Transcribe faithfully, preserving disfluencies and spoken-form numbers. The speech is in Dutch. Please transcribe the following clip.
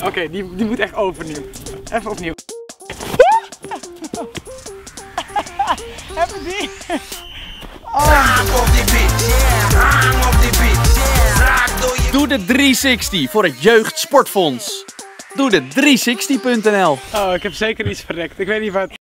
Oké, okay, die, die moet echt overnieuw. Even opnieuw. Even die. Oh. Doe de driehonderdzestig voor het Jeugd Sportfonds. Doe de driehonderdzestig punt n l. Oh, ik heb zeker iets verrekt. Ik weet niet wat.